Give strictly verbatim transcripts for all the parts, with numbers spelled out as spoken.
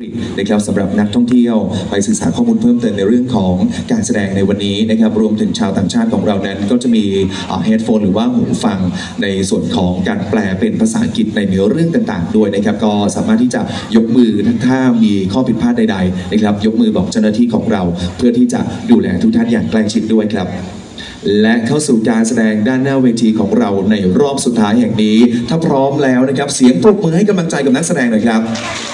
นะครับสำหรับนักท่องเที่ยวไปศึกษาข้อมูลเพิ่มเติมในเรื่องของการแสดงในวันนี้นะครับรวมถึงชาวต่างชาติของเรานั้นก็จะมีเฮดโฟนหรือว่าหูฟังในส่วนของการแปลเป็นภาษาอังกฤษในเนื้อเรื่องต่างๆด้วยนะครับก็สามารถที่จะยกมือถ้ามีข้อผิดพลาดใดๆนะครับยกมือบอกเจ้าหน้าที่ของเราเพื่อที่จะดูแลทุกท่านอย่างใกล้ชิดด้วยครับและเข้าสู่การแสดงด้านหน้าเวทีของเราในรอบสุดท้ายแห่งนี้ถ้าพร้อมแล้วนะครับเสียงปรบมือให้กำลังใจกับนักแสดงหน่อยครับ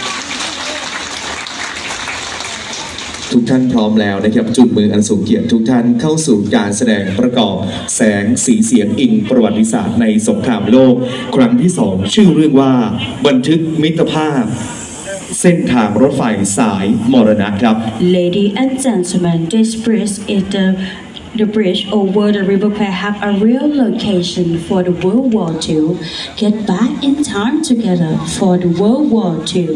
ทุกท่านพร้อมแล้วนะครับจุดมืออันสูงเกียรติทุกท่านเข้าสู่การแสดงประกอบแสงสีเสียงอิงประวัติศาสตร์ในสงครามโลกครั้งที่สองชื่อเรื่องว่าบันทึกมิตรภาพเส้นทางรถไฟสายมรณะครับ Ladies and gentlemen, this bridge is the The bridge over the River Perhaps a real location for the World War Two. Get back in time together for the World War Two.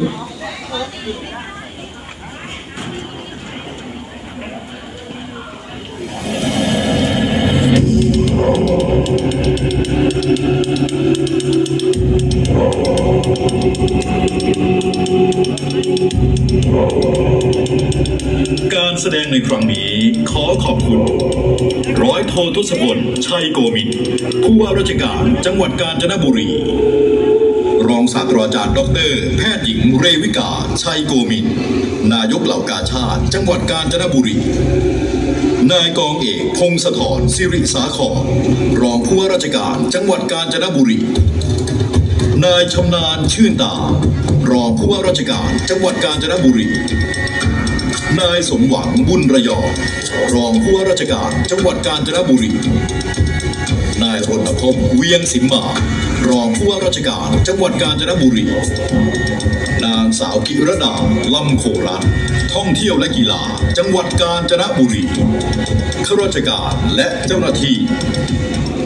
การแสดงในครั้งนี้ขอขอบคุณร้อยโททศพลชัยโกมินผู้ว่าราชการจังหวัดกาญจนบุรีรองศาสตราจารย์ดรแพทย์หญิงเรวิกาชัยโกมินนายกเหล่ากาชาติจังหวัดกาญจนบุรีนายกองเอกพงศธรสิริสาครรองผู้ว่าราชการจังหวัดกาญจนบุรีนายชำนาญชื่นตารองผู้ว่าราชการจังหวัดกาญจนบุรีนายสมหวังบุญระยองรองผู้ว่าราชการจังหวัดกาญจนบุรีนายรณพงษ์เวียงสิมมารองผู้ว่าราชการจังหวัดกาญจนบุรีนางสาวกิรดาลำโขรัตน์ท่องเที่ยวและกีฬาจังหวัดกาญจนบุรีข้าราชการและเจ้าหน้าที่